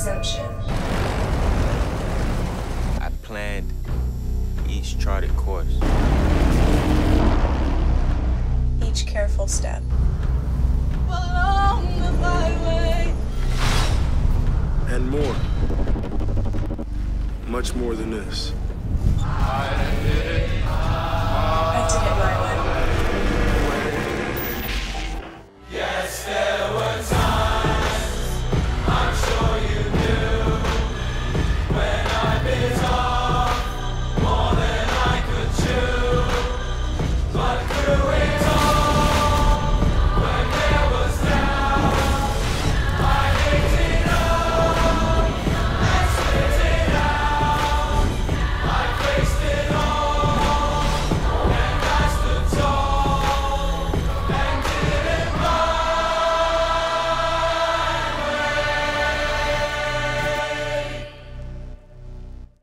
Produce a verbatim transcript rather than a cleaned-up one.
exemption. I planned each charted course. Each careful step. Along the highway. And more. Much more than this. I did it my way. Yes, there were times, I'm sure you knew, when I bit off.